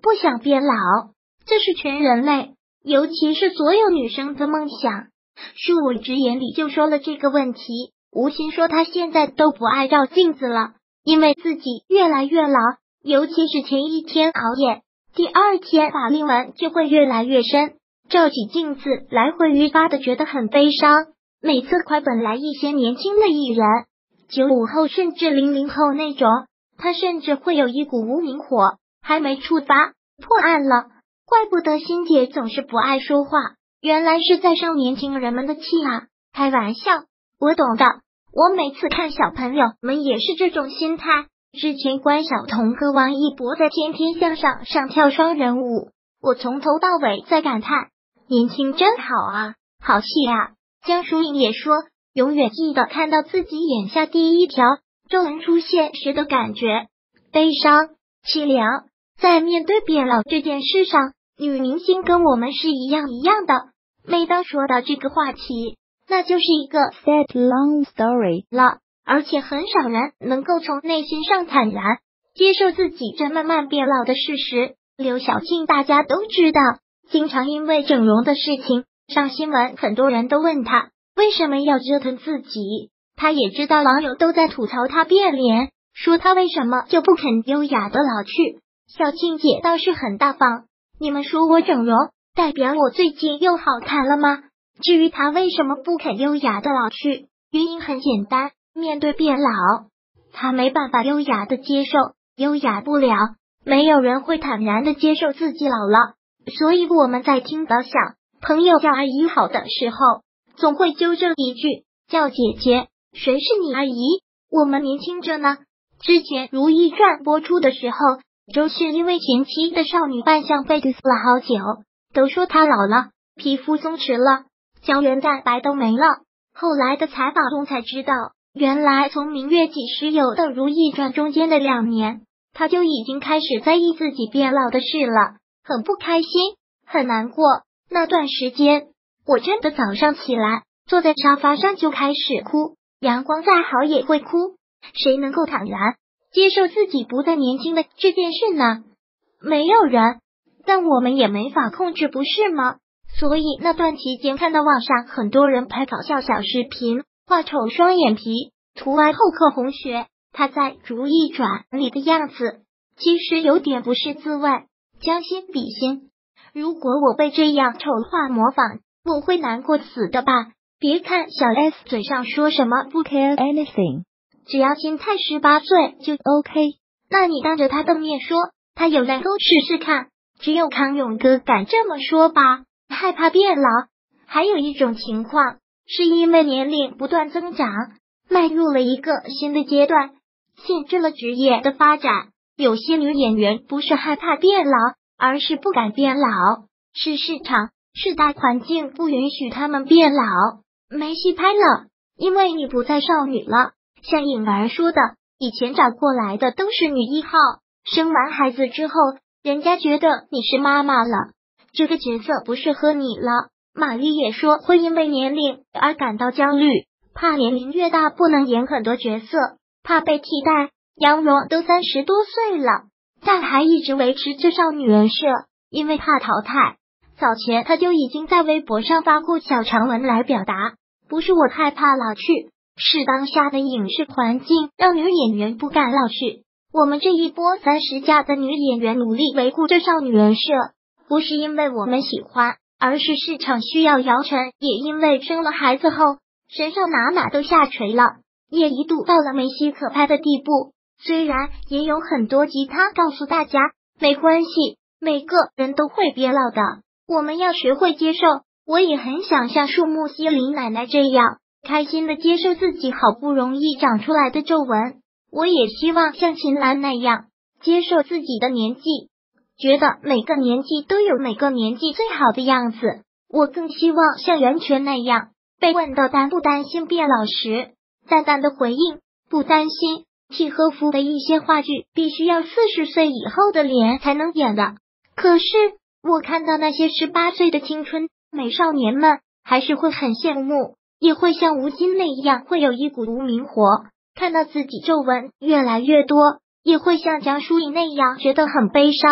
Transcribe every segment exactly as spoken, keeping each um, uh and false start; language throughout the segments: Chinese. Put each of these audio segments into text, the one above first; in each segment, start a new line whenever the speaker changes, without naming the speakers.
不想变老，这是全人类，尤其是所有女生的梦想。恕我直言里就说了这个问题，吴昕说她现在都不爱照镜子了，因为自己越来越老，尤其是前一天熬夜，第二天法令纹就会越来越深，照起镜子来会愈发的觉得很悲伤。每次快本来一些年轻的艺人，九五后甚至零零后那种，他甚至会有一股无名火，还没触发破案了，怪不得欣姐总是不爱说话，原来是在生年轻人们的气啊！开玩笑，我懂的。我每次看小朋友们也是这种心态。之前关晓彤和王一博在《天天向上》上跳双人舞，我从头到尾在感叹，年轻真好啊，好戏啊！江疏影也说，永远记得看到自己眼下第一条皱纹出现时的感觉，悲伤、凄凉。在面对变老这件事上，女明星跟我们是一样一样的。每当说到这个话题，那就是一个 sad long story 了，而且很少人能够从内心上坦然接受自己正慢慢变老的事实。刘晓庆大家都知道，经常因为整容的事情上新闻，很多人都问他为什么要折腾自己。他也知道网友都在吐槽他变脸，说他为什么就不肯优雅的老去。小庆姐倒是很大方，你们说我整容代表我最近又好看了吗？至于他为什么不肯优雅的老去，原因很简单，面对变老，他没办法优雅的接受，优雅不了，没有人会坦然的接受自己老了。所以我们在听到想朋友叫阿姨好的时候，总会纠正一句，叫姐姐，谁是你阿姨？我们年轻着呢。之前《如懿传》播出的时候，周迅因为前妻的少女扮相被 diss 了好久，都说她老了，皮肤松弛了，胶原蛋白都没了。后来的采访中才知道，原来从明月几时有的《如懿传》中间的两年，她就已经开始在意自己变老的事了，很不开心，很难过。那段时间，我真的早上起来坐在沙发上就开始哭，阳光再好也会哭。谁能够坦然接受自己不再年轻的这件事呢？没有人，但我们也没法控制，不是吗？所以那段期间看到网上很多人拍搞笑小视频，画丑双眼皮，涂完后刻红血，他在《如懿传》里的样子其实有点不是滋味。将心比心，如果我被这样丑化模仿，我会难过死的吧。别看小 S 嘴上说什么不 care anything， 只要心态十八岁就 OK， 那你当着他的面说他有能够试试看，只有康永哥敢这么说吧，害怕变老。还有一种情况是因为年龄不断增长，迈入了一个新的阶段，限制了职业的发展。有些女演员不是害怕变老，而是不敢变老，是市场是大环境不允许他们变老，没戏拍了，因为你不再少女了。像颖儿说的，以前找过来的都是女一号，生完孩子之后，人家觉得你是妈妈了，这个角色不适合你了。马丽也说会因为年龄而感到焦虑，怕年龄越大不能演很多角色，怕被替代。杨蓉都三十多岁了，但还一直维持着少女人设，因为怕淘汰。早前她就已经在微博上发过小长文来表达，不是我害怕老去，是当下的影视环境让女演员不敢老去。我们这一波三十加的女演员努力维护着少女人设，不是因为我们喜欢，而是市场需要。姚晨也因为生了孩子后，身上哪哪都下垂了，也一度到了没戏可拍的地步。虽然也有很多鸡汤告诉大家没关系，每个人都会变老的，我们要学会接受。我也很想像树木希林奶奶这样开心的接受自己好不容易长出来的皱纹，我也希望像秦岚那样接受自己的年纪，觉得每个年纪都有每个年纪最好的样子。我更希望像袁泉那样，被问到担不担心变老时，淡淡的回应不担心。契诃夫的一些话剧必须要四十岁以后的脸才能演的，可是我看到那些十八岁的青春美少年们，还是会很羡慕，也会像吴京那样会有一股无名火，看到自己皱纹越来越多，也会像江疏影那样觉得很悲伤。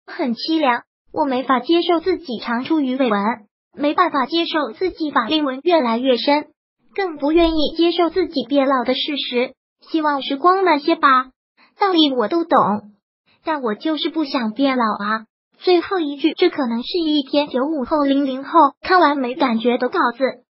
很凄凉。我没法接受自己常出鱼尾纹，没办法接受自己法令纹越来越深，更不愿意接受自己变老的事实。希望时光慢些吧，道理我都懂，但我就是不想变老啊。最后一句，这可能是一篇九五后零零后看完没感觉的稿子。